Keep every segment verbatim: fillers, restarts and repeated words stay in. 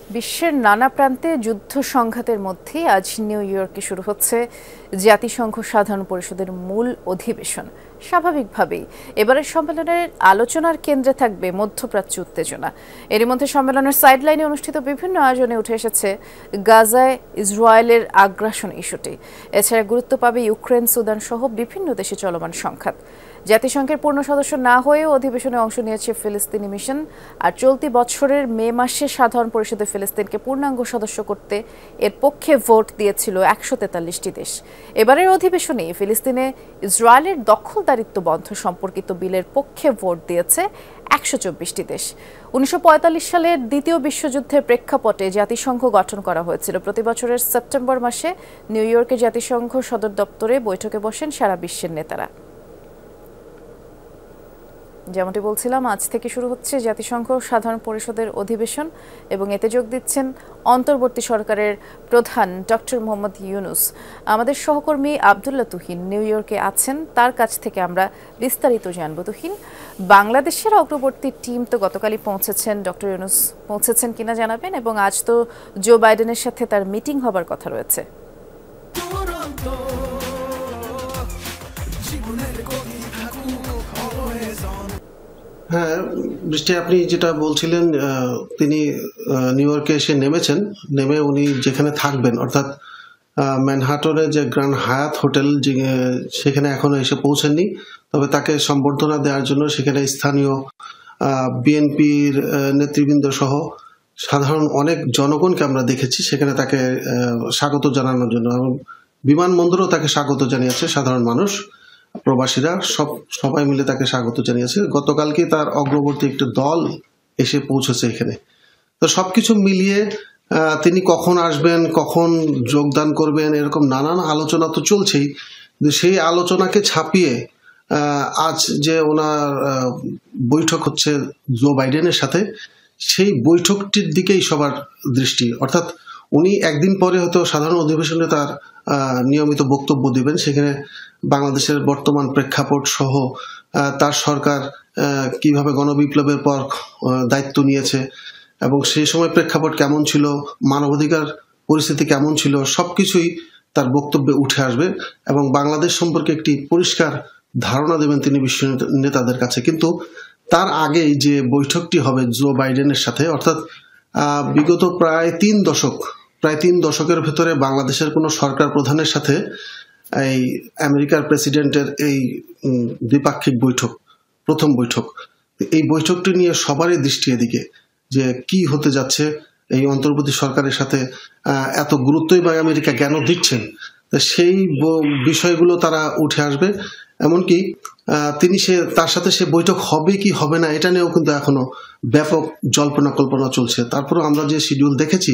বিশ্বের নানা প্রান্তে যুদ্ধ সংঘাতের মধ্যে আজ নিউ ইয়র্কে শুরু হচ্ছে জাতিসংঘ সাধারণ পরিষদের মূল অধিবেশন। স্বাভাবিকভাবেই এবারের সম্মেলনের আলোচনার কেন্দ্রে থাকবে মধ্যপ্রাচ্য উত্তেজনা। এরই মধ্যে সম্মেলনের সাইডলাইনে অনুষ্ঠিত বিভিন্ন আয়োজনে উঠে এসেছে গাজায় ইসরায়েলের আগ্রাসন ইস্যুটি। এছাড়া গুরুত্ব পাবে ইউক্রেন, সুদান সহ বিভিন্ন দেশে চলমান সংঘাত। জাতিসংঘের পূর্ণ সদস্য না হয়েও অধিবেশনে অংশ নিয়েছে ফিলিস্তিনি মিশন। আর চলতি বছরের মে মাসে সাধারণ পরিষদে ফিলিস্তিনকে পূর্ণাঙ্গ সদস্য করতে এর পক্ষে ভোট দিয়েছিল একশো তেতাল্লিশটি দেশ। এবারের অধিবেশনে ফিলিস্তিনে ইসরায়েলের দখলদারিত্ব বন্ধ সম্পর্কিত বিলের পক্ষে ভোট দিয়েছে একশো চব্বিশটি দেশ। উনিশশো পঁয়তাল্লিশ সালের দ্বিতীয় বিশ্বযুদ্ধের প্রেক্ষাপটে জাতিসংঘ গঠন করা হয়েছিল। প্রতি বছরের সেপ্টেম্বর মাসে নিউ ইয়র্কে জাতিসংঘ সদর দপ্তরে বৈঠকে বসেন সারা বিশ্বের নেতারা। যেমনটি বলছিলাম, আজ থেকে শুরু হচ্ছে জাতিসংঘ সাধারণ পরিষদের অধিবেশন এবং এতে যোগ দিচ্ছেন অন্তর্বর্তী সরকারের প্রধান ডক্টর মোহাম্মদ ইউনুস। আমাদের সহকর্মী আব্দুল্লাহ তুহিন নিউ ইয়র্কে আছেন, তার কাছ থেকে আমরা বিস্তারিত জানব। তুহিন, বাংলাদেশের অগ্রবর্তী টিম তো গতকালই পৌঁছেছেন, ডক্টর ইউনুস পৌঁছেছেন কিনা জানাবেন, এবং আজ তো জো বাইডেনের সাথে তার মিটিং হবার কথা রয়েছে। হ্যাঁ বৃষ্টি, আপনি যেটা বলছিলেন, তিনি নিউ ইয়র্কে এসে নেমেছেন। নেমে উনি যেখানে থাকবেন, অর্থাৎ ম্যানহাটনের যে গ্র্যান্ড হায়াত হোটেল, সেখানে এখনো এসে পৌঁছেননি। তবে তাকে সম্বর্ধনা দেওয়ার জন্য সেখানে স্থানীয় বিএনপির নেতৃবৃন্দ সহ সাধারণ অনেক জনগণকে আমরা দেখেছি সেখানে তাকে স্বাগত জানানোর জন্য, এবং বিমানবন্দরেও তাকে স্বাগত জানিয়েছে সাধারণ মানুষ, প্রবাসীরা সব সবাই মিলে তাকে স্বাগত জানিয়েছে। গতকালকে তার অগ্রবর্তী একটি দল এসে পৌঁছেছে এখানে। তো সবকিছু মিলিয়ে তিনি কখন আসবেন, কখন যোগদান করবেন, এরকম নানান আলোচনা তো চলছেই। সেই আলোচনাকে ছাপিয়ে আজ যে ওনার বৈঠক হচ্ছে জো বাইডেনের সাথে, সেই বৈঠকটির দিকেই সবার দৃষ্টি। অর্থাৎ উনি একদিন পরে হয়তো সাধারণ অধিবেশনে তার নিয়মিত বক্তব্য দিবেন। সেখানে বাংলাদেশের বর্তমান প্রেক্ষাপট সহ তার সরকার কিভাবে গণবিপ্লবের পর দায়িত্ব নিয়েছে এবং সেই সময় প্রেক্ষাপট কেমন ছিল, মানবাধিকার পরিস্থিতি কেমন ছিল, সবকিছুই তার বক্তব্যে উঠে আসবে এবং বাংলাদেশ সম্পর্কে একটি পরিষ্কার ধারণা দেবেন তিনি বিশ্ব নেতাদের কাছে। কিন্তু তার আগেই যে বৈঠকটি হবে জো বাইডেনের সাথে, অর্থাৎ বিগত প্রায় তিন দশক প্রায় তিন দশকের ভেতরে বাংলাদেশের কোনো সরকার প্রধানের সাথে এই আমেরিকার প্রেসিডেন্টের এই দ্বিপাক্ষিক বৈঠক, প্রথম বৈঠক। এই বৈঠকটি নিয়ে সবারই দৃষ্টি এদিকে, যে কি হতে যাচ্ছে, এই অন্তর্বর্তী সরকারের সাথে এত গুরুত্বই বা আমেরিকা কেন দিচ্ছেন, সেই বিষয়গুলো তারা উঠে আসবে। এমনকি তিনি সে তার সাথে সে বৈঠক হবে কি হবে না, এটা নিয়েও কিন্তু এখনো ব্যাপক জল্পনা কল্পনা চলছে। তারপরে আমরা যে শিডিউল দেখেছি,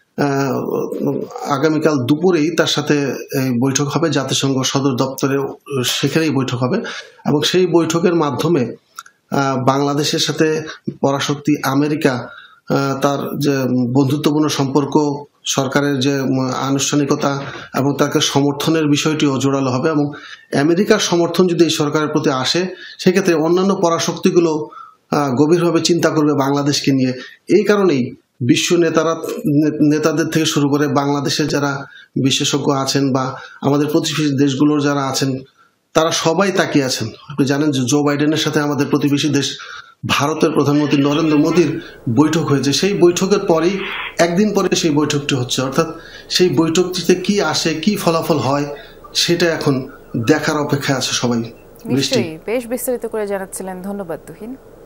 আগামীকাল দুপুরেই তার সাথে বৈঠক হবে জাতিসংঘ সদর দপ্তরে, সেখানেই বৈঠক হবে এবং সেই বৈঠকের মাধ্যমে বাংলাদেশের সাথে পরাশক্তি আমেরিকা তার যে বন্ধুত্বপূর্ণ সম্পর্ক, সরকারের যে আনুষ্ঠানিকতা এবং তাকে সমর্থনের বিষয়টিও জোরালো হবে। এবং আমেরিকার সমর্থন যদি এই সরকারের প্রতি আসে, সেক্ষেত্রে অন্যান্য পরাশক্তিগুলো গভীরভাবে চিন্তা করবে বাংলাদেশকে নিয়ে। এই কারণেই বিশ্ব নেতারা নেতাদের থেকে শুরু করে বাংলাদেশের যারা বিশেষজ্ঞ আছেন বা আমাদের প্রতিবেশী দেশগুলোর যারা আছেন, তারা সবাই তাকিয়ে আছেন। আপনি জানেন যে জো বাইডেনের সাথে আমাদের প্রতিবেশী দেশ ভারতের প্রধানমন্ত্রী নরেন্দ্র মোদীর বৈঠক হয়েছে। সেই বৈঠকের পরেই একদিন পরে সেই বৈঠকটি হচ্ছে, অর্থাৎ সেই বৈঠকটিতে কি আসে, কি ফলাফল হয়, সেটা এখন দেখার অপেক্ষায় আছে সবাই। নিশ্চয়ই, বেশ বিস্তারিত করে জানাচ্ছিলেন, ধন্যবাদ তুহিন।